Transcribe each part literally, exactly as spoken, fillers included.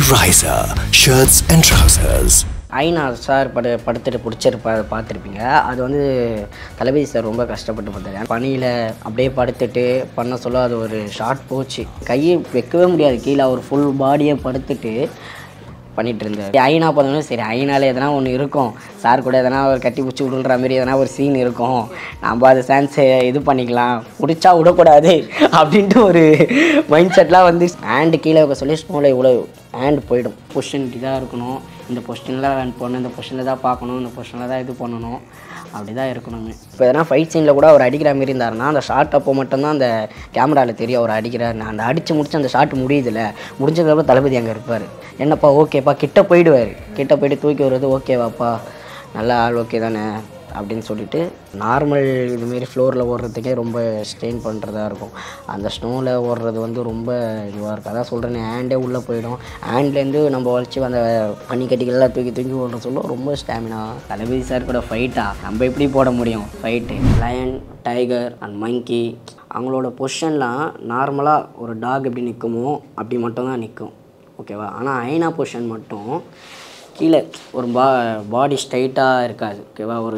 riser, shirts and trousers. Hyena sir பட படுத்துட்டு பிடிச்சிருப்பா பார்த்துருப்பீங்க. அது வந்து தளபதி சார் ரொம்ப கஷ்டப்பட்டு பார்த்தாரு. பனியில் அப்படியே படுத்துட்டு பண்ண சொல்ல அது ஒரு ஷார்ட் போச்சு. கையை வைக்கவே முடியாது கீழே, அவர் ஃபுல் பாடியை படுத்துட்டு பண்ணிகிட்டு இருந்தார். ஹைனா பார்த்தோம்னா சரி ஹைனால எதனா ஒன்று இருக்கும், சார் கூட எதனா ஒரு கட்டி பிடிச்சி விடுன்ற மாதிரி எதனா ஒரு சீன் இருக்கும், நம்ம அதை சான்ஸை இது பண்ணிக்கலாம், பிடிச்சா விடக்கூடாது அப்படின்ட்டு ஒரு மைண்ட் செட்லாம் வந்து ஹேண்டு கீழே வைக்க சொல்லி ஸ்னோவில் இவ்வளோ ஹேண்டு போயிடும். பொசிஷன் இதாக இருக்கணும், இந்த பொசிஷனில் ரன் பண்ணணும், இந்த பொசிஷனில் தான் பார்க்கணும், இந்த பொசிஷனில் தான் இது பண்ணணும், அப்படி தான் இருக்கணுமே. இப்போ எதனா ஃபைட் சீனில் கூட அவர் அடிக்கிற மாரி இருந்தாருன்னா அந்த ஷார்ட் அப்போ மட்டும்தான் அந்த கேமராவில் தெரியும் அவர் அடிக்கிறாருன்னு. அந்த அடித்து முடிச்சு அந்த ஷார்ட் முடியுதில்ல, முடிஞ்சதுக்கப்புறம் தளபதி அங்கே இருப்பார். என்னப்பா ஓகேப்பா கிட்ட போயிடுவார், கிட்ட போய்ட்டு தூக்கி வருது, ஓகேவாப்பா நல்ல ஆள் ஓகே தானே அப்படின்னு சொல்லிட்டு நார்மல் இதுமாரி ஃப்ளோரில் ஓடுறதுக்கே ரொம்ப ஸ்ட்ரெயின் பண்ணுறதா இருக்கும். அந்த ஸ்னோவில் ஓடுறது வந்து ரொம்ப இதுவாக இருக்கும். அதான் சொல்கிறேன், ஹேண்டே உள்ளே போயிடும். ஹேண்ட்லேருந்து நம்ம வளைச்சி அந்த பனிக்கட்டிகள்லாம் தூக்கி தூக்கி ஓடுற சொல்ல ரொம்ப ஸ்டாமினா. தளபதி சார் கூட ஃபைட்டாக நம்ம எப்படி போட முடியும் fight? Lion, tiger and monkey அவங்களோட பொசிஷன்லாம் நார்மலாக ஒரு டாக் எப்படி நிற்குமோ அப்படி மட்டும்தான் நிற்கும், ஓகேவா? ஆனால் ஹைனா பொசிஷன் மட்டும் கீழே ஒரு பா பாடி ஸ்ட்ரைட்டாக இருக்காது, ஓகேவா? ஒரு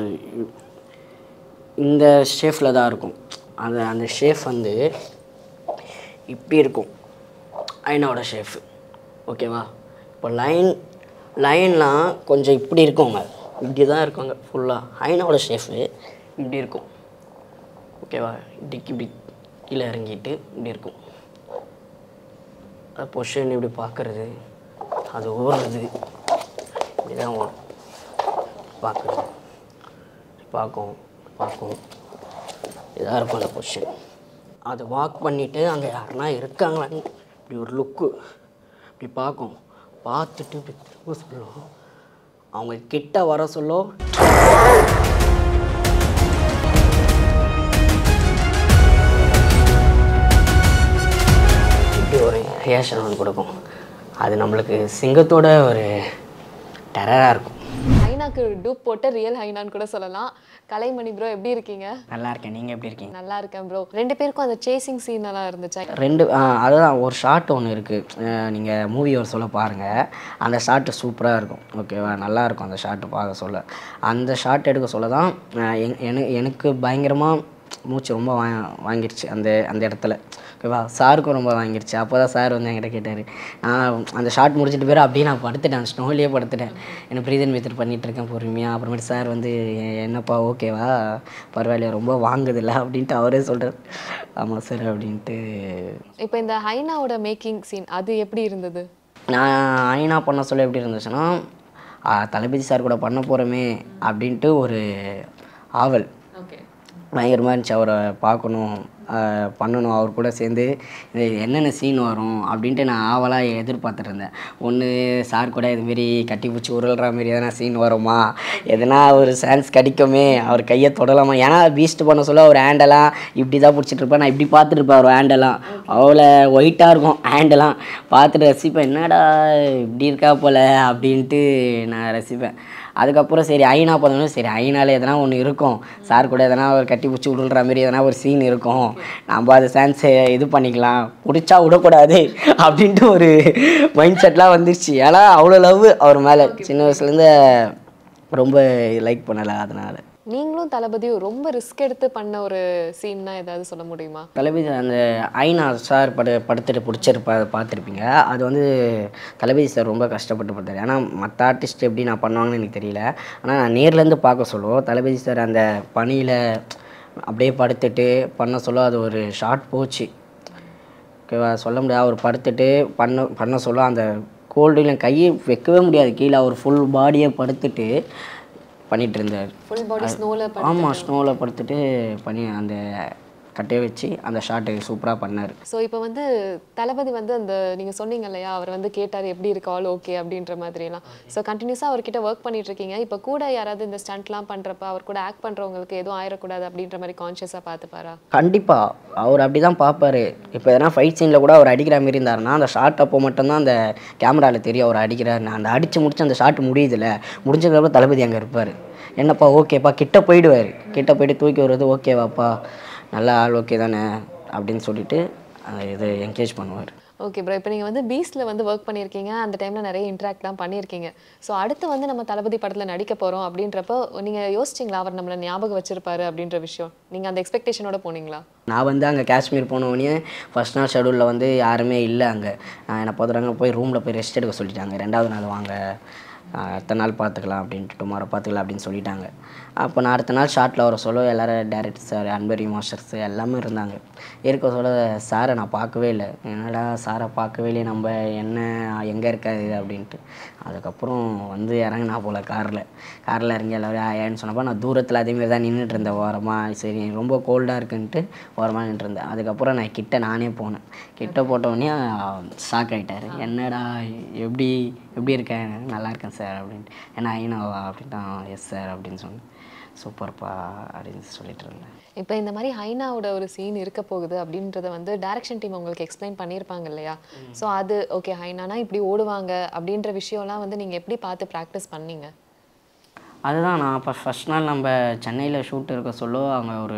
இந்த ஷேஃபில் தான் இருக்கும். அந்த அந்த ஷேஃப் வந்து இப்படி இருக்கும் ஹைனாவோட ஷேஃப், ஓகேவா? இப்போ லைன் லைன்லாம் கொஞ்சம் இப்படி இருக்குங்க, இப்படி தான் இருக்குங்க ஃபுல்லாக. ஹைனாவோட ஷேஃபு இப்படி இருக்கும், ஓகேவா? இப்படிக்கு இப்படி கீழே இறங்கிட்டு இப்படி இருக்கும். அது பொசிஷன் இப்படி பார்க்குறது, அது ஓடுறது இப்படிதான் ஓடும். பார்க்குறது பார்க்கும் பார்க்கும் இதாக இருக்கும் அந்த பொசிஷன். அதை வாக் பண்ணிவிட்டு அங்கே யாருன்னா இருக்காங்களான்னு இப்படி ஒரு லுக்கு இப்படி பார்க்கும். பார்த்துட்டு இப்படி திரும்ப சொல்லும், அவங்க கிட்ட வர சொல்ல இப்படி ஒரு ரியாக்ஷன் ஒன்று கொடுக்கும். அது நம்மளுக்கு சிங்கத்தோட ஒரு டெரராக இருக்கும். ஹைனாக்கு டூப் போட்டு ரியல் ஹைனான்னு கூட சொல்லலாம். கலைமணி ப்ரோ எப்படி இருக்கீங்க? நல்லா இருக்கேன், நீங்கள் எப்படி இருக்கீங்க? நல்லா இருக்கேன் ப்ரோ. ரெண்டு பேருக்கும் அந்த சேசிங் சீன் எல்லாம் இருந்துச்சா? ரெண்டு அதுதான் ஒரு ஷாட் ஒன்று இருக்குது, நீங்கள் மூவி ஒரு சொல்ல பாருங்கள், அந்த ஷாட்டு சூப்பராக இருக்கும், ஓகேவா? நல்லாயிருக்கும் அந்த ஷாட்டு பார்க்க சொல்ல. அந்த ஷாட் எடுக்க சொல்ல தான் என் எனக்கு பயங்கரமாக மூச்சு ரொம்ப வா வாங்கிடுச்சு அந்த அந்த இடத்துல, ஓகேவா? சாருக்கும் ரொம்ப வாங்கிடுச்சு. அப்போ தான் சார் வந்து என்கிட்ட கேட்டார். நான் அந்த ஷாட் முடிச்சுட்டு போயிரு அப்படியே நான் படுத்துட்டேன், ஸ்னோவிலே படுத்துட்டேன், என்ன ப்ரீதன் மெத்தட் பண்ணிகிட்ருக்கேன் பொறுமையாக. அப்புறமேட்டு சார் வந்து என்னப்பா ஓகேவா பரவாயில்லையா ரொம்ப வாங்குதில்ல அப்படின்ட்டு அவரே சொல்கிறார். ஆமாம் சார் அப்படின்ட்டு. இப்போ இந்த ஹைனாவோட மேக்கிங் சீன் அது எப்படி இருந்தது? நான் ஹைனா பண்ண சொல்ல எப்படி இருந்துச்சுன்னா, தளபதி சார் கூட பண்ண போகிறோமே அப்படின்ட்டு ஒரு ஆவல் பயங்கரமாக இருந்துச்சு. அவரை பார்க்கணும், பண்ணணும், அவர் கூட சேர்ந்து என்னென்ன சீன் வரும் அப்படின்ட்டு நான் ஆவலாக எதிர்பார்த்துட்டு இருந்தேன். ஒன்று சார் கூட இதுமாரி கட்டி பிடிச்சி உருள்ற மாரி எதனா சீன் வருமா, எதனா ஒரு சான்ஸ் கிடைக்குமே, அவர் கையை தொடலாமா. ஏன்னா பீஸ்ட் பண்ண சொல்ல ஒரு ஹேண்டெல்லாம் இப்படி தான் பிடிச்சிட்டு இருப்பேன், நான் இப்படி பார்த்துட்டு அவர் ஹேண்டெல்லாம் அவ்வளோ ஒயிட்டாக இருக்கும். ஹேண்டெல்லாம் பார்த்துட்டு ரசிப்பேன், என்னடா இப்படி இருக்கா போல் அப்படின்ட்டு நான் ரசிப்பேன். அதுக்கப்புறம் சரி ஹைனா பார்த்தோம்னா சரி ஹைனால எதனா ஒன்று இருக்கும், சார் கூட எதனா ஒரு கட்டி பிடிச்சி விடுற மாதிரி எதனா ஒரு சீன் இருக்கும், நம்ம அதை சான்ஸை இது பண்ணிக்கலாம், பிடிச்சா விடக்கூடாது அப்படின்ட்டு ஒரு மைண்ட் செட்லாம் வந்துருச்சு. ஏன்னா அவ்வளோ லவ் அவர் மேலே சின்ன வயசுலேருந்து ரொம்ப லைக் பண்ணலை. அதனால் நீங்களும் தளபதியும் ரொம்ப ரிஸ்க் எடுத்து பண்ண ஒரு சீன்னா ஏதாவது சொல்ல முடியுமா? தளபதி அந்த ஹைனா சார் பட படுத்துட்டு பிடிச்சிருப்பா பார்த்துருப்பீங்க. அது வந்து தளபதி சார் ரொம்ப கஷ்டப்பட்டு பார்த்தாரு. ஏன்னா மற்ற ஆர்டிஸ்ட் எப்படி நான் பண்ணுவாங்கன்னு எனக்கு தெரியல. ஆனால் நான் நேர்லேருந்து பார்க்க சொல்லுவோம், தளபதி சார் அந்த பனியில் அப்படியே படுத்துட்டு பண்ண சொல்ல அது ஒரு ஷார்ட் போச்சு, ஓகேவா? சொல்ல முடியாது. அவர் படுத்துட்டு பண்ண பண்ண சொல்ல அந்த கோல்டில் கையை வைக்கவே முடியாது கீழே, அவர் ஃபுல் பாடியை படுத்துட்டு பண்ணிகிட்டு இருந்தார். ஃபுல் பாடி ஸ்னோவில் ஆமாம் ஸ்னோவில் படுத்துட்டு பண்ணி அந்த கட்டையை வச்சு அந்த ஷாட்டு சூப்பராக பண்ணார். ஸோ இப்போ வந்து தளபதி வந்து அந்த நீங்கள் சொன்னீங்க இல்லையா, அவர் வந்து கேட்டார் எப்படி இருக்கால் ஓகே அப்படின்ற மாதிரிலாம். ஸோ கண்டினியூஸாக அவர்கிட்ட ஒர்க் பண்ணிட்டு இருக்கீங்க. இப்போ கூட யாராவது இந்த ஸ்டண்ட்லாம் பண்ணுறப்ப அவர் கூட ஆக்ட் பண்ணுறவங்களுக்கு எதுவும் ஆயிடக்கூடாது அப்படின்ற மாதிரி கான்ஷியஸாக பார்த்துப்பாரா? கண்டிப்பாக அவர் அப்படி தான் பார்ப்பார். இப்போ எதனா ஃபைட் சீனில் கூட அவர் அடிக்கிற மாரி இருந்தாருன்னா அந்த ஷாட் அப்போ மட்டும்தான் அந்த கேமராவில் தெரியும் அவர் அடிக்கிறாருன்னு. அந்த அடித்து முடிச்சு அந்த ஷாட் முடியுதில்ல, முடிஞ்சதுக்கப்புறம் தளபதி அங்கே இருப்பார். என்னப்பா ஓகேப்பா கிட்ட போயிடுவார், கிட்ட போய்ட்டு தூக்கி வருது, ஓகேவாப்பா நல்ல ஆள் ஓகே தானே அப்படின்னு சொல்லிட்டு இது என்கரேஜ் பண்ணுவார். Okay bro. இப்போ நீங்கள் வந்து பீஸ்டில் வந்து ஒர்க் பண்ணியிருக்கீங்க, அந்த டைமில் நிறைய இன்ட்ராக்ட்லாம் பண்ணியிருக்கீங்க. ஸோ அடுத்து வந்து நம்ம தளபதி படத்தில் நடிக்க போகிறோம் அப்படின்றப்போ நீங்கள் யோசிச்சிங்களா அவர் நம்மளை ஞாபகம் வச்சிருப்பாரு அப்படின்ற விஷயம்? நீங்கள் அந்த எக்ஸ்பெக்டேஷனோட போனீங்களா? நான் வந்து அங்கே காஷ்மீர் போனோடனே ஃபஸ்ட் நாள் ஷெடியூலில் வந்து யாருமே இல்லை அங்கே. என்னை பார்த்துறாங்க, போய் ரூமில் போய் ரெஸ்ட் எடுக்க சொல்லிட்டாங்க. ரெண்டாவது நாள் வாங்க, அடுத்த நாள் பார்த்துக்கலாம் அப்படின்ட்டு, டுமாரோ பார்த்துக்கலாம் அப்படின்னு சொல்லிட்டாங்க. அப்போ நான் அடுத்த நாள் ஷார்ட்டில் வர சொல்ல எல்லோரும் டேரக்டர் சார், அன்பரி மாஸ்டர்ஸ் எல்லாமே இருந்தாங்க. இருக்க சொல்ல சாரை நான் பார்க்கவே இல்லை. என்னடா சாரை பார்க்கவே இல்லை, நம்ம என்ன எங்கே இருக்காது அப்படின்ட்டு. அதுக்கப்புறம் வந்து இறங்கினா போல் காரில் காரில் இறங்கி எல்லோரும் ஏன்னு சொன்னப்போ நான் தூரத்தில் அதேமாரி தான் நின்றுட்டு இருந்தேன் ஓரமாக. சரி ரொம்ப கோல்டாக இருக்குன்ட்டு ஓரமாக நின்றுட்டு இருந்தேன். அதுக்கப்புறம் நான் கிட்ட நானே போனேன். கிட்ட போட்டோடனே ஷாக் ஆகிட்டார். என்னடா எப்படி எப்படி இருக்கேன்? நல்லா இருக்கேன் சார் அப்படின்ட்டு. ஏன்னா ஐநாவா அப்படின்ட்டு, எஸ் சார் அப்படின்னு சொன்னேன். சூப்பர்ப்பா அப்படின்னு சொல்லிட்டு இருந்தேன். இப்போ இந்த மாதிரி ஹைனாவோட ஒரு சீன் இருக்க போகுது அப்படின்றத வந்து டைரக்ஷன் டீம் உங்களுக்கு எக்ஸ்பிளைன் பண்ணியிருப்பாங்க இல்லையா? ஸோ அது ஓகே ஹைனானா இப்படி ஓடுவாங்க அப்படின்ற விஷயம்லாம் வந்து நீங்கள் எப்படி பார்த்து ப்ராக்டிஸ் பண்ணீங்க? அதுதான் நான் இப்போ ஃபஸ்ட் நாள் நம்ம சென்னையில் ஷூட் இருக்க சொல்ல அவங்க ஒரு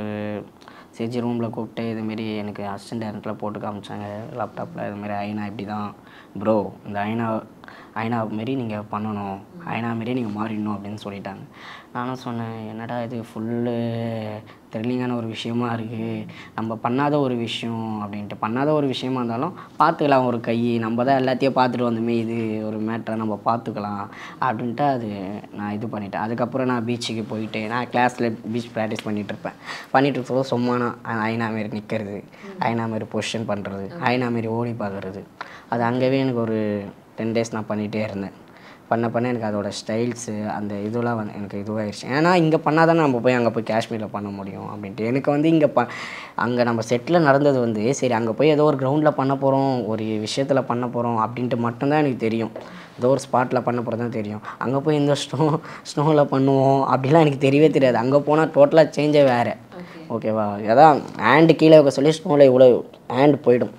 சிஜி ரூமில் கூப்பிட்டு இதுமாரி எனக்கு அசிஸ்டன்ட் டேரக்டரில் போட்டு காமிச்சாங்க லேப்டாப்பில். இதுமாரி ஐனா இப்படி தான் ப்ரோ, இந்த ஐனா ஐனா மாரி நீங்கள் பண்ணணும், ஐனா மாரியே நீங்கள் மாறிடணும் அப்படின்னு சொல்லிட்டாங்க. நானும் சொன்னேன், என்னடா இது ஃபுல்லு த்ரில்லிங்கான ஒரு விஷயமா இருக்குது, நம்ம பண்ணாத ஒரு விஷயம் அப்படின்ட்டு. பண்ணாத ஒரு விஷயமா இருந்தாலும் பார்த்துக்கலாம், ஒரு கை நம்ம தான் எல்லாத்தையும் பார்த்துட்டு வந்தோமே, இது ஒரு மேட்டரை நம்ம பார்த்துக்கலாம் அப்படின்ட்டு அது நான் இது பண்ணிட்டேன். அதுக்கப்புறம் நான் பீச்சுக்கு போயிட்டு நான் கிளாஸில் பீச் ப்ராக்டிஸ் பண்ணிகிட்ருப்பேன். பண்ணிகிட்டு இருக்கப்போ சும்மா நான் ஐனா மாரி நிற்கிறது, ஐனா மாரி பொசிஷன் பண்ணுறது, ஐனா மாரி ஓடி பார்க்குறது, அது அங்கேயே எனக்கு ஒரு டென் டேஸ் நான் பண்ணிகிட்டே இருந்தேன். பண்ண பண்ண எனக்கு அதோட ஸ்டைல்ஸு அந்த இதெல்லாம் வந்து எனக்கு இதுவாகிடுச்சு. ஏன்னா இங்கே பண்ணால் தானே நம்ம போய் அங்கே போய் காஷ்மீரில் பண்ண முடியும் அப்படின்ட்டு. எனக்கு வந்து இங்கே ப அங்கே நம்ம செட்டில் நடந்தது வந்து சரி அங்கே போய் ஏதோ ஒரு கிரவுண்டில் பண்ண போகிறோம், ஒரு விஷயத்தில் பண்ண போகிறோம் அப்படின்ட்டு மட்டும்தான் எனக்கு தெரியும். ஏதோ ஒரு ஸ்பாட்டில் பண்ண போகிறது தான் தெரியும். அங்கே போய் இந்த ஸ்னோ ஸ்னோவில் பண்ணுவோம் அப்படிலாம் எனக்கு தெரியவே தெரியாது. அங்கே போனால் டோட்டலாக சேஞ்சே வேறு. ஓகேவா? அதான் ஹேண்டு கீழே வைக்க சொல்லி ஸ்னோவில் இவ்வளோ ஹேண்டு போயிடும்.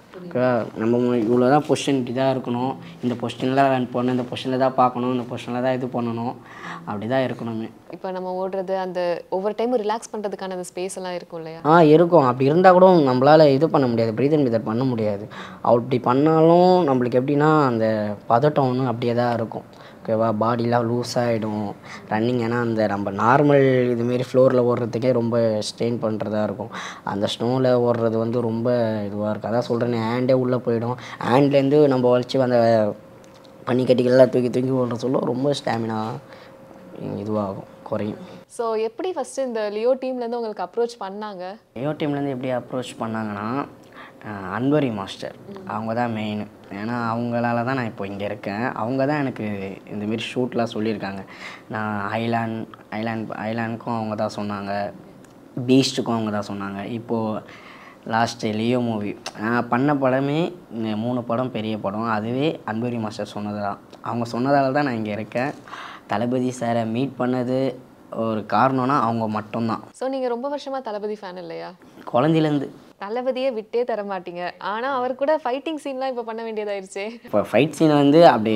நம்ம இவ்வளோ தான் பொசிஷன் இப்படி தான் இருக்கணும், இந்த பொசிஷனில் தான் ரன் பண்ணணும், இந்த பொசிஷனில் தான் பார்க்கணும், இந்த பொசிஷனில் தான் இது பண்ணணும், அப்படி தான் இருக்கணுமே. இப்போ நம்ம ஓடுறது அந்த ஒவ்வொரு டைமும் ரிலாக்ஸ் பண்ணுறதுக்கான அந்த ஸ்பேஸ் எல்லாம் இருக்கும் இல்லையா? ஆ இருக்கும். அப்படி இருந்தால் கூட நம்மளால் இது பண்ண முடியாது, ப்ரீத் அண்ட் மெத்தட் பண்ண முடியாது. அப்படி பண்ணாலும் நம்மளுக்கு எப்படின்னா அந்த பதட்டம் ஒன்று அப்படியே தான் இருக்கும். ஓகேவா? பாடிலாம் லூஸ் ஆகிடும் ரன்னிங். ஏன்னா அந்த நம்ம நார்மல் இதுமாரி ஃப்ளோரில் ஓடுறதுக்கே ரொம்ப ஸ்ட்ரெயின் பண்ணுறதா இருக்கும். அந்த ஸ்னோவில் ஓடுறது வந்து ரொம்ப இதுவாக இருக்கும். அதான் சொல்கிறேன், ஹேண்டே உள்ளே போயிடும். ஹேண்ட்லேருந்து நம்ம வலிச்சு அந்த பனிக்கட்டிகள்லாம் தூக்கி தூக்கி ஓடுற சொல்ல ரொம்ப ஸ்டாமினா இதுவாகும், குறையும். ஸோ எப்படி ஃபஸ்ட்டு இந்த லியோ டீம்லேருந்து உங்களுக்கு அப்ரோச் பண்ணாங்க? லியோ டீம்லேருந்து எப்படி அப்ரோச் பண்ணாங்கன்னா, அன்பரி மாஸ்டர் அவங்க தான் மெயின். ஏன்னா அவங்களால தான் நான் இப்போ இங்கே இருக்கேன். அவங்க தான் எனக்கு இந்தமாரி ஷூட்லாம் சொல்லியிருக்காங்க. நான் ஐலாண்ட் ஐலாண்ட் ஐலாண்டுக்கும் அவங்க தான் சொன்னாங்க, பீஸ்ட்டுக்கும் அவங்க தான் சொன்னாங்க. இப்போது லாஸ்ட்டு லியோ மூவி நான் பண்ண படமே மூணு படம் பெரிய படம், அதுவே அன்பரி மாஸ்டர் சொன்னது தான். அவங்க சொன்னதால தான் நான் இங்கே இருக்கேன். தளபதி சாரை மீட் பண்ணது ஒரு காரணம்னா அவங்க மட்டும்தான். ஸோ நீங்கள் ரொம்ப வருஷமாக தளபதி ஃபேன் இல்லையா? குழந்தையிலேருந்து. தளபதியே விட்டே தர மாட்டீங்க, ஆனால் அவர் கூட ஃபைட்டிங் சீன்லாம் இப்போ பண்ண வேண்டியதாயிருச்சு. இப்போ ஃபைட் சீன் வந்து அப்படி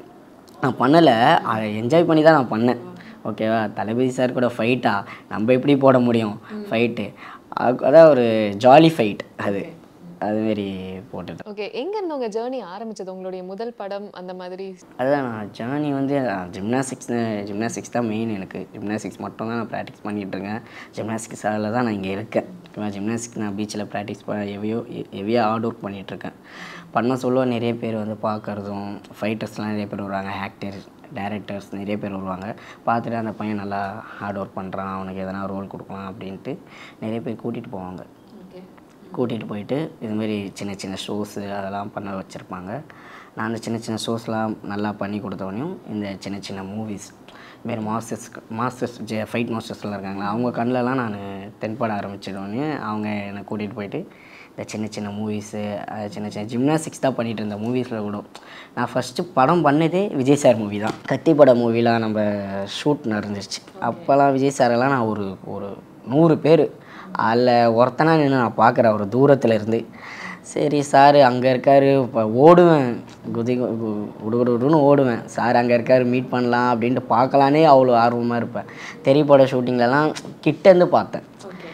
நான் பண்ணலை, அதை என்ஜாய் பண்ணி தான் நான் பண்ணேன். ஓகேவா? தளபதி சார் கூட ஃபைட்டா நம்ம எப்படி போட முடியும் ஃபைட்டு? அதான் ஒரு ஜாலி ஃபைட், அது அதுமாரி போட்டுட்டேன். ஓகே, எங்கேருந்து உங்கள் ஜேர்னி ஆரம்பிச்சது, உங்களுடைய முதல் படம் அந்த மாதிரி? அதுதான் நான் ஜேர்னி வந்து ஜிம்னாஸ்டிக்ஸ் ஜிம்னாஸ்டிக்ஸ் தான் மெயின். எனக்கு ஜிம்னாஸ்டிக்ஸ் மட்டும் தான் நான் ப்ராக்டிஸ் பண்ணிகிட்ருக்கேன். ஜிம்னாஸ்டிக்ஸ் அதில் தான் நான் இங்கே இருக்கேன். ஓகேவா? ஜிம்னாஸ்டிக்ஸ் நான் பீச்சில் ப்ராக்டிஸ் பண்ண எவையோ ஹெவியாக ஹார்ட் ஒர்க் பண்ணிகிட்ருக்கேன். பண்ண சொல்ல நிறைய பேர் வந்து பார்க்குறதும், ஃபைட்டர்ஸ்லாம் நிறைய பேர் வருவாங்க, ஆக்டர்ஸ் டைரக்டர்ஸ் நிறைய பேர் வருவாங்க. பார்த்துட்டு அந்த பையன் நல்லா ஹார்ட் ஒர்க் பண்ணுறான், அவனுக்கு எதனா ரோல் கொடுக்கலாம் அப்படின்ட்டு நிறைய பேர் கூட்டிகிட்டு போவாங்க. கூட்டிகிட்டு போயிட்டு இதுமாரி சின்ன சின்ன ஷோஸு அதெல்லாம் பண்ண வச்சுருப்பாங்க. நான் அந்த சின்ன சின்ன ஷோஸ்லாம் நல்லா பண்ணி கொடுத்தவனையும் இந்த சின்ன சின்ன மூவிஸ் இதுமாரி மாஸ்டர்ஸ் மாஸ்டர்ஸ் ஜே ஃபைட் மாஸ்டர்ஸ்லாம் இருக்காங்களா, அவங்க கண்ணிலலாம் நான் தென்பட ஆரம்பிச்சிடோன்னே அவங்க என்னை கூட்டிகிட்டு போயிட்டு இந்த சின்ன சின்ன மூவிஸு சின்ன சின்ன ஜிம்னாஸ்டிக்ஸ் தான் பண்ணிகிட்டு இருந்த மூவிஸில் கூட நான் ஃபஸ்ட்டு படம் பண்ணதே விஜய் சார் மூவி தான். கத்தி பட மூவிலாம் நம்ம ஷூட் நடந்துருச்சு. அப்போல்லாம் விஜய் சாரெல்லாம் நான் ஒரு ஒரு நூறு பேர் அதில் ஒருத்தனா நின்று நான் பார்க்குறேன் ஒரு தூரத்தில் இருந்து. சரி சார் அங்கே இருக்கார், இப்போ ஓடுவேன், குதி குடுகுடுன்னு ஓடுவேன், சார் அங்கே இருக்கார் மீட் பண்ணலாம் அப்படின்ட்டு பார்க்கலானே அவ்வளோ ஆர்வமாக இருப்பேன். தெரியப்பட ஷூட்டிங்லலாம் கிட்டேருந்து பார்த்தேன்.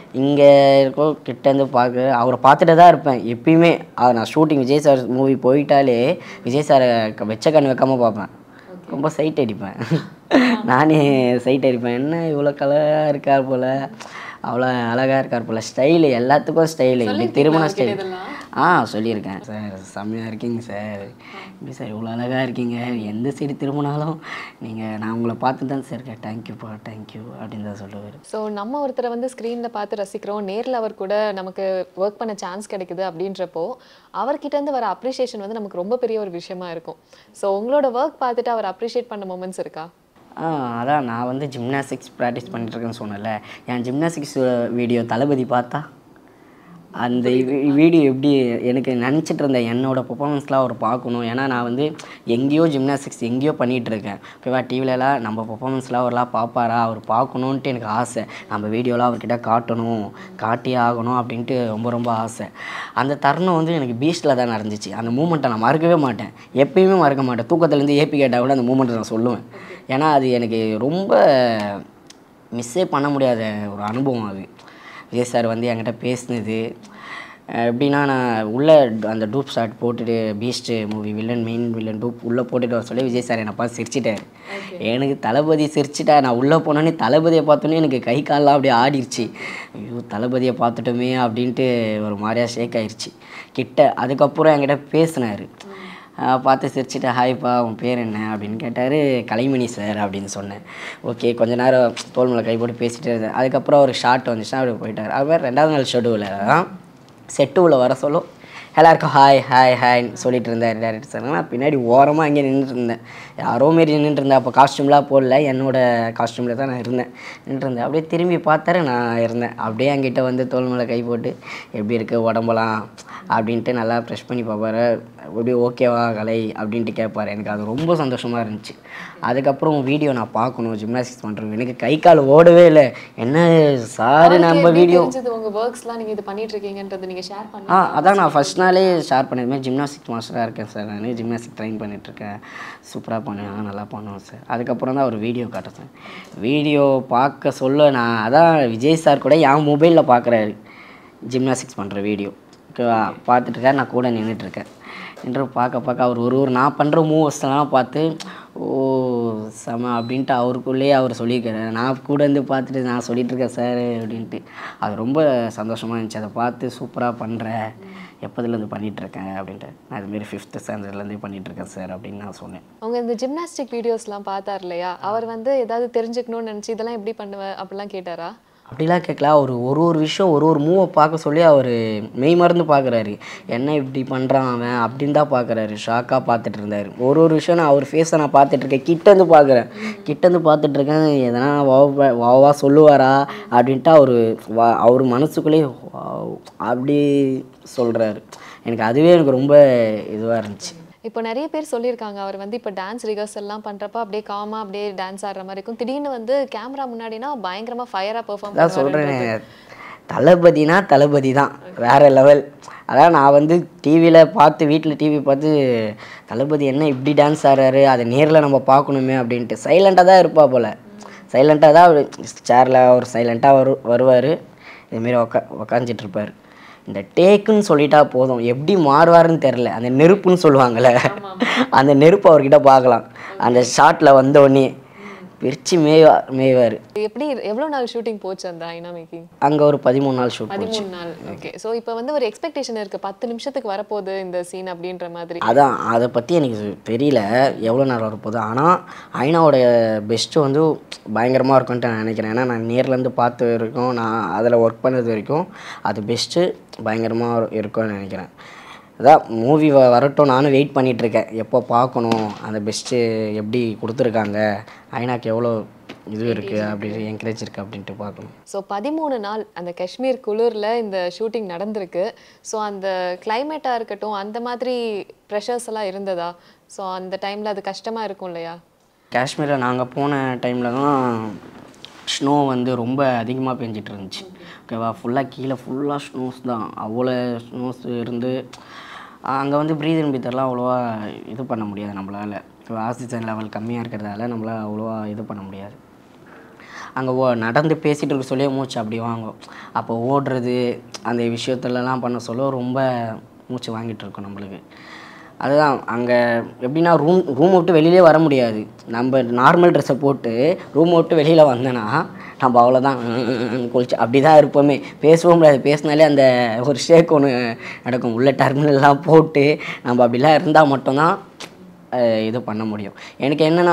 இங்கே இருக்கோ கிட்டேருந்து பார்க்க அவரை பார்த்துட்டு தான் இருப்பேன் எப்பயுமே. நான் ஷூட்டிங் விஜய் சார் மூவி போயிட்டாலே விஜய் சாரை வெச்ச கண் வைக்காமல் பார்ப்பேன். ரொம்ப சைட் அடிப்பேன். நானே சைட் அடிப்பேன். என்ன இவ்வளோ கலராக இருக்கார் போல், அவ்வளோ அழகாக இருக்கார் போல், ஸ்டைலு எல்லாத்துக்கும் ஸ்டைலு, இப்படி திருமண ஸ்டைல். ஆ சொல்லியிருக்கேன் சார், செம்மையாக இருக்கீங்க சார், இப்படி சார் இவ்வளோ அழகாக இருக்கீங்க, எந்த சைடு திரும்பினாலும் நீங்கள் நான் உங்களை பார்த்து தான் சார் இருக்கேன், தேங்க்யூப்பா தேங்க்யூ அப்படின்னு தான் சொல்லுவார். ஸோ நம்ம ஒருத்தரை வந்து ஸ்க்ரீனில் பார்த்து ரசிக்கிறோம், நேரில் அவர் கூட நமக்கு ஒர்க் பண்ண சான்ஸ் கிடைக்குது அப்படின்றப்போ அவர்கிட்டேருந்து வர அப்ரிஷியேஷன் வந்து நமக்கு ரொம்ப பெரிய ஒரு விஷயமா இருக்கும். ஸோ உங்களோட ஒர்க் பார்த்துட்டு அவர் அப்ரிஷியேட் பண்ண மொமெண்ட்ஸ் இருக்கா? ஆ அதான் நான் வந்து ஜிம்னாஸ்டிக்ஸ் ப்ராக்டிஸ் பண்ணிட்டுருக்கேன்னு சொன்னேன்ல, என் ஜிம்னாஸ்டிக்ஸ் வீடியோ தளபதி பார்த்தா அந்த வீடியோ எப்படி எனக்கு நினச்சிட்டு இருந்தேன் என்னோடய பர்ஃபார்மன்ஸ்லாம் அவர் பார்க்கணும். ஏன்னா நான் வந்து எங்கேயோ ஜிம்னாஸ்டிக்ஸ் எங்கேயோ பண்ணிகிட்ருக்கேன் ஓகேவா, டிவிலலாம் நம்ம பர்ஃபார்மன்ஸ்லாம் அவர்லாம் பார்ப்பாரா, அவர் பார்க்கணுன்ட்டு எனக்கு ஆசை. நம்ம வீடியோலாம் அவர்கிட்ட காட்டணும், காட்டியே ஆகணும் அப்படின்ட்டு ரொம்ப ரொம்ப ஆசை. அந்த தருணம் வந்து எனக்கு பீஸ்டில் தான் நடந்துச்சு. அந்த மூமெண்ட்டை நான் மறக்கவே மாட்டேன், எப்பயுமே மறக்க மாட்டேன். தூக்கத்துலேருந்து ஏபி கேட்டால் கூட அந்த மூமெண்ட்டை நான் சொல்லுவேன். ஏன்னா அது எனக்கு ரொம்ப மிஸ்ஸே பண்ண முடியாத ஒரு அனுபவம். அது விஜய் சார் வந்து என்கிட்ட பேசினது எப்படின்னா, நான் உள்ளே அந்த டூப் ஷாட் போட்டுட்டு Beast movie villain main villain dupe உள்ளே போட்டுட்டு வர சொல்லி விஜய் சார் என்னை பார்த்து சிரிச்சிட்டார். எனக்கு தளபதி சிரிச்சிட்டா, நான் உள்ளே போனோன்னே தளபதியை பார்த்தோன்னே எனக்கு கை காலெலாம் அப்படியே ஆடிடுச்சு. ஐயோ தளபதியை பார்த்துட்டோமே அப்படின்ட்டு ஒரு மாதிரியாக ஷேக் ஆயிடுச்சு கிட்ட. அதுக்கப்புறம் என்கிட்ட பேசினார், பார்த்து சிரிச்சிட்டு ஹாய்ப்பா உன் பேர் என்ன அப்படின்னு கேட்டார். கலைமணி சார் அப்படின்னு சொன்னேன். ஓகே கொஞ்ச நேரம் தோல் மேலே கை போட்டு பேசிகிட்டே இருந்தேன். அதுக்கப்புறம் ஒரு ஷார்ட் வந்துச்சுன்னா அப்படி போயிட்டார். அதுமாதிரி ரெண்டாவது நாள் ஷெட்யூலில் தான் செட்டுவில் வர சொல்லும் எல்லாருக்கும் ஹாய் ஹாய் ஹாய்ன்னு சொல்லிட்டு இருந்தார் டேரக்டர் சார். நான் பின்னாடி ஓரமாக அங்கே நின்றுட்டு இருந்தேன், யாரோ மாரி நின்றுட்டு இருந்தேன். அப்போ காஸ்ட்யூம்லாம் போடல, என்னோடய காஸ்ட்யூமில் தான் நான் இருந்தேன் நின்றுருந்தேன். அப்படியே திரும்பி பார்த்தாரு, நான் இருந்தேன். அப்படியே என்கிட்ட வந்து தோல் மேலே கை போட்டு எப்படி இருக்குது உடம்பெல்லாம் அப்படின்ட்டு நல்லா ப்ரெஷ் பண்ணி பார்ப்பாரு. அப்படியே ஓகேவா கலை அப்படின்ட்டு கேட்பார். எனக்கு அது ரொம்ப சந்தோஷமாக இருந்துச்சு. அதுக்கப்புறம் வீடியோ நான் பார்க்கணும், ஜிம்னாஸ்டிக்ஸ் பண்ணுறோம், எனக்கு கை கால் ஓடவே இல்லை. என்ன சார் நம்ம வீடியோ உங்கள் ஒர்க்ஸ்லாம் நீங்கள் இது பண்ணிட்டு இருக்கீங்கன்றது நீங்கள் ஷேர் பண்ணி ஆ அதான் நான் ஃபஸ்ட் நாளே ஷேர் பண்ணியிருந்தேன். ஜிம்னாஸ்டிக் மாஸ்டராக இருக்கேன் சார், நான் ஜிம்னாஸ்டிக் ட்ரைன் பண்ணிகிட்ருக்கேன், சூப்பராக பண்ணுவேன், நல்லா பண்ணுவேன் சார். அதுக்கப்புறம் தான் ஒரு வீடியோ காட்ட சார். வீடியோ பார்க்க சொல்ல நான் அதான் விஜய் சார் கூட என் மொபைலில் பார்க்குறாரு ஜிம்னாஸ்டிக்ஸ் பண்ணுற வீடியோ ஓகேவா, பார்த்துட்ருக்கார். நான் கூட நின்றுட்டுருக்கேன். நின்று பார்க்க பார்க்க அவர் ஒரு ஒரு நான் பண்ணுற மூவ்ஸ்லாம் பார்த்து ஓ செம அப்படின்ட்டு அவருக்குள்ளேயே அவர் சொல்லியிருக்காரு. நான் கூட இருந்து பார்த்துட்டு நான் சொல்லிகிட்ருக்கேன் சார் அப்படின்ட்டு. அது ரொம்ப சந்தோஷமாக இருந்துச்சு. அதை பார்த்து சூப்பராக பண்ணுற, எப்போதுலேருந்து பண்ணிகிட்ருக்கேன் அப்படின்ட்டு. நான் இதுமாரி ஃபிஃப்த்து ஸ்டாண்டர்ட்லேருந்தே பண்ணிகிட்ருக்கேன் சார் அப்படின்னு நான் சொன்னேன். அவங்க இந்த ஜிம்னாஸ்டிக் வீடியோஸ்லாம் பார்த்தார் இல்லையா, அவர் வந்து ஏதாவது தெரிஞ்சுக்கணும்னு நினச்சி இதெல்லாம் எப்படி பண்ணுவேன் அப்படிலாம் கேட்டாரா? அப்படிலாம் கேட்கல. அவர் ஒரு ஒரு விஷயம் ஒரு ஒரு மூவை பார்க்க சொல்லி அவர் மெய் மறந்து பார்க்குறாரு. என்ன இப்படி பண்ணுறான் அவன் அப்படின்னு தான் பார்க்குறாரு. ஷாக்காக பார்த்துட்டு இருந்தார். ஒரு ஒரு விஷயம் நான் அவர் ஃபேஸை நான் பார்த்துட்ருக்கேன், கிட்டேருந்து பார்க்குறேன் கிட்டேருந்து பார்த்துட்ருக்கேன். எதனா வாவா வாவா சொல்லுவாரா அப்படின்ட்டு அவர் வா அவர் மனசுக்குள்ளேயே அப்படி சொல்கிறாரு. எனக்கு அதுவே எனக்கு ரொம்ப இதுவாக இருந்துச்சு. இப்போ நிறைய பேர் சொல்லியிருக்காங்க அவர் வந்து இப்போ டான்ஸ் ரிஹர்சல்லாம் பண்ணுறப்ப அப்படியே காமாக அப்படியே டான்ஸ் ஆடுற மாதிரி இருக்கும், திடீர்னு வந்து கேமரா முன்னாடினா பயங்கரமாக ஃபயராக பெர்ஃபார்ம் தான் சொல்கிறேன். தளபதினா தளபதி தான், வேறு லெவல். அதான் நான் வந்து டிவியில் பார்த்து வீட்டில் டிவி பார்த்து தளபதி என்ன இப்படி டான்ஸ் ஆடுறாரு, அதை நேரில் நம்ம பார்க்கணுமே அப்படின்ட்டு சைலண்ட்டாக தான் இருப்பா போல். சைலண்ட்டாக தான் சேரில் அவர் சைலண்ட்டாக வரு வருவார் இதுமாரி உக்கா உக்காந்துட்ருப்பார். இந்த டேக்குன்னு சொல்லிட்டா போதும், எப்படி மாறுவாருன்னு தெரில. அந்த நெருப்புன்னு சொல்லுவாங்கள்ல, அந்த நெருப்பு அவர்கிட்ட பார்க்கலாம். அந்த ஷாட்டில் வந்தோடனே பிரித்து மேய்வா மேய்வார். எப்படி எவ்வளோ நாள் ஷூட்டிங் போச்சு அந்த ஹைனா மேக்கிங்? அங்கே ஒரு பதிமூணு நாள் ஷூட் பதிமூணு நாள் ஓகே. ஸோ இப்போ வந்து ஒரு எக்ஸ்பெக்டேஷன் இருக்குது, பத்து நிமிஷத்துக்கு வரப்போகுது இந்த சீன் அப்படின்ற மாதிரி. அதான் அதை பற்றி எனக்கு தெரியல எவ்வளோ நேரம் வரப்போகுது. ஆனால் ஹைனாவோடைய பெஸ்ட்டு வந்து பயங்கரமாக இருக்கும்ன்ட்டு நான் நினைக்கிறேன். ஏன்னா நான் நேர்லேருந்து பார்த்த வரைக்கும், நான் அதில் ஒர்க் பண்ணது வரைக்கும் அது பெஸ்ட்டு பயங்கரமாக இருக்கும்னு நினைக்கிறேன். அதான் மூவி வ வரட்டும் நானும் வெயிட் பண்ணிகிட்ருக்கேன், எப்போ பார்க்கணும் அந்த பெஸ்ட்டு எப்படி கொடுத்துருக்காங்க, ஹைனாக்கு எவ்வளோ இது இருக்குது அப்படி என்கரேஜ் இருக்குது அப்படின்ட்டு பார்க்கணும். ஸோ பதிமூணு நாள் அந்த காஷ்மீர் குளிரில் இந்த ஷூட்டிங் நடந்திருக்கு. ஸோ அந்த கிளைமேட்டாக இருக்கட்டும், அந்த மாதிரி ப்ரெஷர்ஸ் எல்லாம் இருந்ததா? ஸோ அந்த டைமில் அது கஷ்டமாக இருக்கும் இல்லையா? காஷ்மீரில் நாங்கள் போன டைமில் தான் ஸ்னோ வந்து ரொம்ப அதிகமாக பெஞ்சிட்டு இருந்துச்சு ஓகேவா. ஃபுல்லாக கீழே ஃபுல்லாக ஸ்னோஸ் தான், அவ்வளோ ஸ்னோஸ் இருந்து அங்கே வந்து ப்ரீதிங் பித்தர்லாம் அவ்வளோவா இது பண்ண முடியாது நம்மளால். ஆக்சிஜன் லெவல் கம்மியாக இருக்கிறதால நம்மளால் அவ்வளோவா இது பண்ண முடியாது. அங்கே ஓ நடந்து பேசிகிட்டு இருக்க சொல்லியே மூச்சு அப்படி வாங்கும். அப்போ ஓடுறது அந்த விஷயத்துலலாம் பண்ண சொல்ல ரொம்ப மூச்சு வாங்கிட்டு இருக்கோம் நம்மளுக்கு. அதுதான் அங்கே எப்படின்னா ரூம் ரூமை விட்டு வெளியிலே வர முடியாது. நம்ம நார்மல் ட்ரெஸ்ஸை போட்டு ரூமை விட்டு வெளியில் வந்தேன்னா நம்ம அவ்வளோதான் குளிச்சு அப்படி தான் இருப்போமே. பேசவும் முடியாது. பேசினாலே அந்த ஒரு ஷேக் ஒன்று நடக்கும். உள்ள டர்மினல்லாம் போட்டு நம்ம அப்படிலாம் இருந்தால் மட்டும்தான் இது பண்ண முடியும். எனக்கு என்னென்னா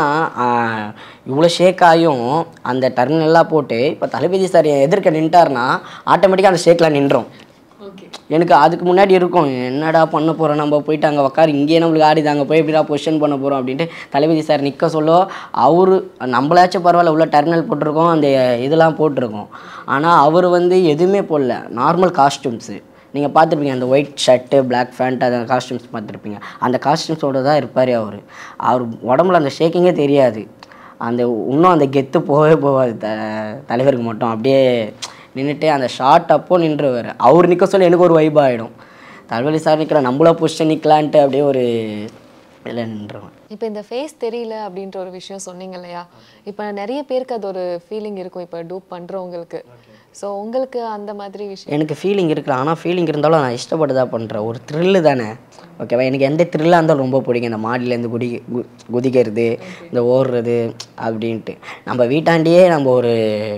இவ்வளோ ஷேக் ஆகியும் அந்த டர்மினல்லாம் போட்டு இப்போ தளபதி சார் எதிர்க்க நின்ட்டார்னா ஆட்டோமேட்டிக்காக அந்த ஷேக்லாம் நின்றோம். எனக்கு அதுக்கு முன்னாடி இருக்கும் என்னடா பண்ண போகிறோம், நம்ம போயிட்டு அங்கே உட்காரு, இங்கேயே நம்மளுக்கு ஆடிது, அங்கே போய் எப்படிடா பொசிஷன் பண்ண போகிறோம் அப்படின்ட்டு தளபதி சார் நிற்க சொல்ல அவர் நம்மளாச்சும் பரவாயில்ல உள்ள டர்மினல் போட்டிருக்கோம், அந்த இதெல்லாம் போட்டிருக்கோம். ஆனால் அவர் வந்து எதுவுமே போடல, நார்மல் காஸ்டியூம்ஸு நீங்கள் பார்த்துருப்பீங்க. அந்த ஒயிட் ஷர்ட்டு பிளாக் ஃபேண்ட் அந்த காஸ்டியூம்ஸ் பார்த்துருப்பீங்க. அந்த காஸ்டியூம்ஸோடு தான் இருப்பார் அவர். அவர் உடம்புல அந்த ஷேக்கிங்கே தெரியாது. அந்த இன்னும் அந்த கெத்து போகவே போகாது த தலைவருக்கு மட்டும். அப்படியே நின்றுட்டு அந்த ஷார்ட் அப்போ நின்றுவார். அவர் நிற்க சொல்ல எனக்கு ஒரு வைப் ஆகிடும். தளபதி சார் நிற்கிற நம்மள பொசிஷன் நிற்கலான்ட்டு அப்படியே ஒரு இதில் நின்றுவேன். இப்போ இந்த ஃபேஸ் தெரியல அப்படின்ற ஒரு விஷயம் சொன்னீங்க இல்லையா, இப்போ நிறைய பேருக்கு அது ஒரு ஃபீலிங் இருக்கும் இப்போ டூப் பண்ணுறவங்களுக்கு. ஸோ உங்களுக்கு அந்த மாதிரி விஷயம்? எனக்கு ஃபீலிங் இருக்குது. ஆனால் ஃபீலிங் இருந்தாலும் நான் இஷ்டப்பட்டு தான் பண்ணுறேன். ஒரு த்ரில்லு தானே, ஓகேவா? எனக்கு எந்த த்ரில்லாக இருந்தாலும் ரொம்ப பிடிக்கும். இந்த மாடியிலேருந்து குடி குதிக்கிறது, இந்த ஓடுறது அப்படின்ட்டு நம்ம வீட்டாண்டியே நம்ம ஒரு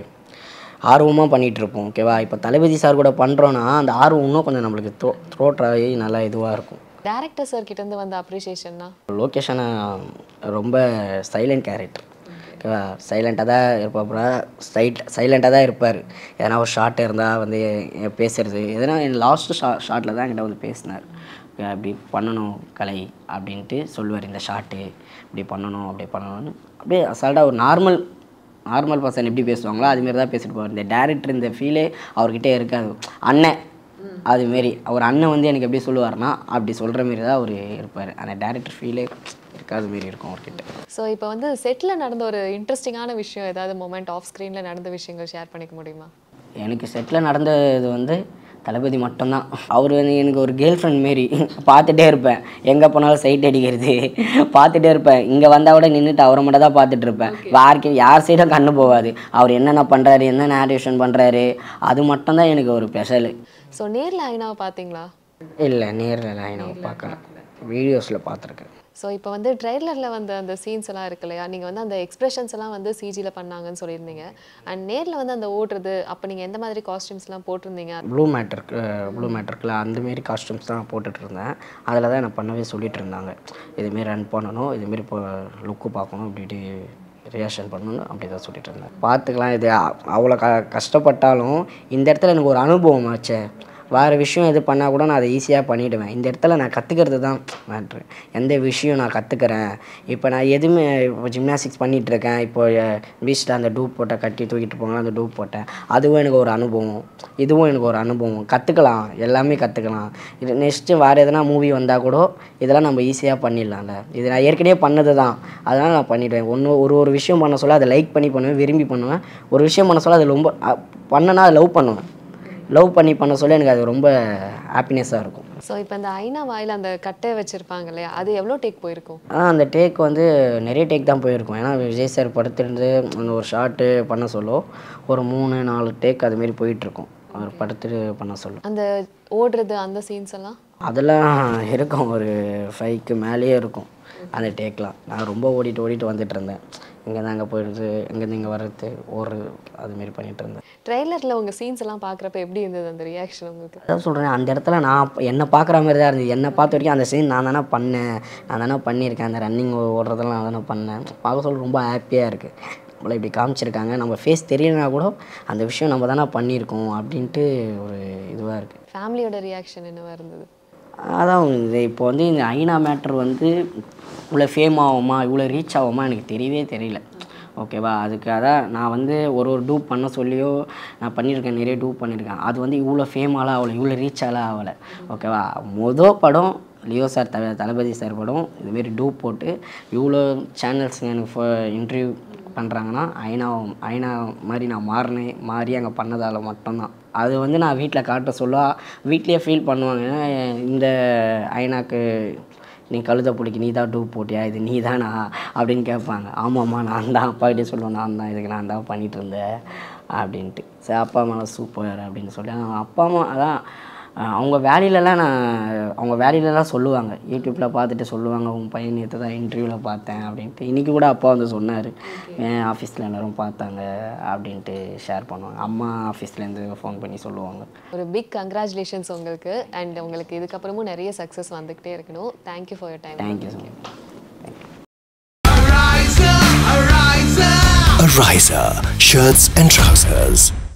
ஆர்வமாக பண்ணிகிட்ருப்போம், ஓகேவா? இப்போ தளபதி சார் கூட பண்ணுறோன்னா அந்த ஆர்வம் இன்னும் கொஞ்சம் நம்மளுக்கு த்ரோ த்ரோட்ராகி நல்லா இதுவாக இருக்கும். டேரக்டர் சார் கிட்டேருந்து வந்த அப்ரிஷியேஷன்னா? லொக்கேஷனை ரொம்ப சைலண்ட் கேரக்டர், ஓகேவா? சைலண்ட்டாக தான் இருப்பாப்புல, சைட் சைலண்ட்டாக தான் இருப்பார். எதனா ஒரு ஷார்ட் இருந்தால் வந்து பேசுகிறது எதனா லாஸ்ட்டு ஷா ஷார்ட்டில் தான் என்கிட்ட வந்து பேசினார். அப்படி பண்ணணும் கலை அப்படின்ட்டு சொல்லுவார். இந்த ஷார்ட்டு இப்படி பண்ணணும் அப்படி பண்ணணும்னு அப்படியே அசால்ட்டாக ஒரு நார்மல் நார்மல் பர்சன் எப்படி பேசுவாங்களோ அதுமாரி தான் பேசிட்டு போவார். இந்த டேரக்டர் இந்த ஃபீலே அவர்கிட்ட இருக்காது. அண்ணன் அதுமாரி அவர் அண்ணன் வந்து எனக்கு எப்படி சொல்லுவார்னா அப்படி சொல்கிற மாரி தான் அவர் இருப்பார். அந்த டேரக்டர் ஃபீலே இருக்காது மாரி இருக்கும் அவர்கிட்ட. ஸோ இப்போ வந்து செட்டில் நடந்த ஒரு இன்ட்ரெஸ்டிங்கான விஷயம் ஏதாவது மொமெண்ட் ஆஃப் ஸ்க்ரீனில் நடந்த விஷயங்கள் ஷேர் பண்ணிக்க முடியுமா? எனக்கு செட்டில் நடந்தது வந்து தளபதி மட்டும்தான். அவர் வந்து எனக்கு ஒரு கேர்ள் ஃப்ரெண்ட் மாரி. பார்த்துட்டே இருப்பேன், எங்கே போனாலும் சைட் அடிக்கிறது பார்த்துட்டே இருப்பேன். இங்கே வந்தால் கூட நின்றுட்டு அவரை மட்டும் தான் பார்த்துட்டு இருப்பேன். யாருக்கு யார் சைடும் கண்ணு போகாது. அவர் என்னென்ன பண்ணுறாரு, என்னென்ன ஆடிஷன் பண்ணுறாரு, அது மட்டும்தான் எனக்கு ஒரு ஸ்பெஷலு. ஸோ நேரில் ஐனாவை பார்த்தீங்களா? இல்லை, நேரில் ஐனாவை பார்க்கல, வீடியோஸில் பார்த்துருக்கேன். ஸோ இப்போ வந்து ட்ரெய்லரில் வந்து அந்த சீன்ஸ் எல்லாம் இருக்கு இல்லையா, நீங்கள் வந்து அந்த எக்ஸ்பிரஷன்ஸ் எல்லாம் வந்து சிஜியில் பண்ணாங்கன்னு சொல்லியிருந்தீங்க. அண்ட் நேரில் வந்து அந்த ஓடுறது அப்போ நீங்கள் எந்த மாதிரி காஸ்டியூம்ஸ்லாம் போட்டிருந்தீங்க? ப்ளூ மேட்டருக்கு ப்ளூ மேட்டருக்குல அந்தமாரி காஸ்டியூம்ஸ் தான் போட்டுட்டு இருந்தேன். அதில் தான் நான் பண்ணவே சொல்லிட்டு இருந்தாங்க, இதுமாரி ரன் பண்ணணும், இதுமாரி இப்போ லுக்கு பார்க்கணும், இப்படி ரியாக்ஷன் பண்ணணும் அப்படி தான் சொல்லிட்டு இருந்தேன். பார்த்துக்கலாம், இது அவ்வளோ க கஷ்டப்பட்டாலும் இந்த இடத்துல எனக்கு ஒரு அனுபவம் ஆச்சே. வேறு விஷயம் எது பண்ணால் கூட நான் அதை ஈஸியாக பண்ணிவிடுவேன். இந்த இடத்துல நான் கற்றுக்கிறது தான் மேட்ரு. எந்த விஷயம் நான் கற்றுக்கிறேன். இப்போ நான் எதுவுமே இப்போ ஜிம்னாஸ்டிக்ஸ் பண்ணிகிட்ருக்கேன். இப்போ பீச்சில் அந்த டூப் போட்டேன், கட்டி தூக்கிட்டு போங்க, அந்த டூப் போட்டேன். அதுவும் எனக்கு ஒரு அனுபவம், இதுவும் எனக்கு ஒரு அனுபவம். கற்றுக்கலாம், எல்லாமே கற்றுக்கலாம். இது நெக்ஸ்ட்டு வேறு எதனா மூவி வந்தால் கூட இதெல்லாம் நம்ம ஈஸியாக பண்ணிடலாம்ல. இது நான் ஏற்கனவே பண்ணது தான், அதனால் நான் பண்ணிவிடுவேன். ஒன்று ஒரு ஒரு விஷயம் பண்ண சொல்ல அதை லைக் பண்ணி பண்ணுவேன், விரும்பி பண்ணுவேன். ஒரு விஷயம் பண்ண சொல்ல அதை ரொம்ப பண்ணனா அதை லவ் பண்ணுவேன். லவ் பண்ணி பண்ண சொல்ல எனக்கு அது ரொம்ப ஹாப்பினஸ்ஸாக இருக்கும். ஸோ இப்போ இந்த ஐனா வாயில் அந்த கட்டை வச்சுருப்பாங்க இல்லையா, அது எவ்வளோ டேக் போயிருக்கும்? ஆ அந்த டேக் வந்து நிறைய டேக் தான் போயிருக்கும். ஏன்னா விஜய் சார் படுத்துருந்து அந்த ஒரு ஷார்ட்டு பண்ண சொல்ல ஒரு மூணு நாலு டேக் அதுமாரி போயிட்டுருக்கும் அவர் படுத்துட்டு பண்ண சொல்லும். அந்த ஓடுறது அந்த சீன்ஸ் எல்லாம் அதெல்லாம் இருக்கும், ஒரு ஃபைவ்க்கு மேலேயே இருக்கும் அந்த டேக்லாம். நான் ரொம்ப ஓடிட்டு ஓடிட்டு வந்துட்டு இருந்தேன். இங்கேருந்து அங்கே போயிடுறது, இங்கேருந்து இங்கே வர்றது, ஓடுறது, அதுமாரி பண்ணிகிட்டு இருந்தேன். ட்ரெய்லரில் உங்கள் சீன்ஸ் எல்லாம் பார்க்குறப்ப எப்படி இருந்தது அந்த ரியாக்ஷன் உங்களுக்கு? அதான் சொல்கிறேன், அந்த இடத்துல நான் என்னை பார்க்குற மாதிரி தான் இருந்தது. என்னை பார்த்த வரைக்கும் அந்த சீன் நான் தானே பண்ணேன், நான் தானே பண்ணியிருக்கேன். அந்த ரன்னிங் ஓடுறதெல்லாம் நான் தானே பண்ணேன். பார்க்க சொல்ல ரொம்ப ஹாப்பியாக இருக்குது. நம்மளை இப்படி காமிச்சிருக்காங்க, நம்ம ஃபேஸ் தெரியலனா கூட அந்த விஷயம் நம்ம தானே பண்ணியிருக்கோம் அப்படின்ட்டு ஒரு இதுவாக இருக்குது. ஃபேமிலியோட ரியாக்ஷன் என்னவாக இருந்தது? அதான் இது இப்போ வந்து இந்த ஐனா மேட்ரு வந்து இவ்வளோ ஃபேம் ஆகுமா, இவ்வளோ ரீச் ஆகுமா எனக்கு தெரியவே தெரியல, ஓகேவா? அதுக்காக தான் நான் வந்து ஒரு ஒரு டூப் பண்ண சொல்லியோ நான் பண்ணியிருக்கேன், நிறைய டூப் பண்ணியிருக்கேன். அது வந்து இவ்வளோ ஃபேமாலாம் ஆகலை, இவ்வளோ ரீச்சாலாம் ஆகலை, ஓகேவா? மொதல் படம் லியோ சார் த தளபதி சார் படம் இதுமாரி டூப் போட்டு இவ்வளோ சேனல்ஸுங்க எனக்கு இன்டர்வியூ பண்ணுறாங்கன்னா ஐனா ஐனா மாதிரி நான் மாறினேன், மாறி அங்கே பண்ணதால் மட்டும்தான். அது வந்து நான் வீட்டில் காட்ட சொல்ல வீட்லேயே ஃபீல் பண்ணுவாங்க, இந்த ஐனாக்கு நீ கழுதை பிடிக்கி நீ தான் டூப் போட்டியா இது நீ தானா அப்படின்னு கேட்பாங்க. ஆமாம்மா நான் தான், அப்பாக்கிட்டே சொல்லுவேன் நான் தான், இதுக்கு நான் தான் பண்ணிகிட்டு இருந்தேன் அப்படின்ட்டு. சரி அப்பா அம்மா சூப்பர் அப்படின்னு சொல்லி அப்பா அம்மா அதான் அவங்க வேலையிலலாம் நான் அவங்க வேலையிலலாம் சொல்லுவாங்க, யூடியூப்பில் பார்த்துட்டு சொல்லுவாங்க உன் பையன் நேற்று தான் இன்டர்வியூவில் பார்த்தேன் அப்படின்ட்டு. இன்றைக்கி கூட அப்பா வந்து சொன்னார் என் ஆஃபீஸில் எல்லோரும் பார்த்தாங்க அப்படின்ட்டு ஷேர் பண்ணுவாங்க. அம்மா ஆஃபீஸ்லேருந்து ஃபோன் பண்ணி சொல்லுவாங்க. ஒரு பிக் கங்க்ராச்சுலேஷன்ஸ் உங்களுக்கு அண்ட் உங்களுக்கு இதுக்கப்புறமும் நிறைய சக்ஸஸ் வந்துக்கிட்டே இருக்கணும். Thank you for your time. Thank you so much. A riser, shirts and trousers.